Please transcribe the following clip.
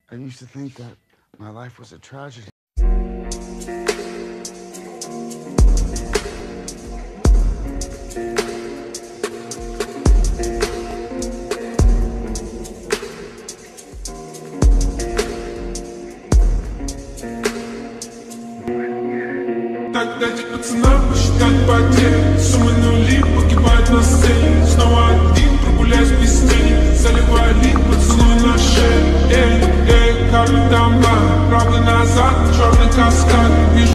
I used to think that my life was a tragedy. Так дайте пацанам посчитать потери. Суммы нули погибают на сцене. Снова один.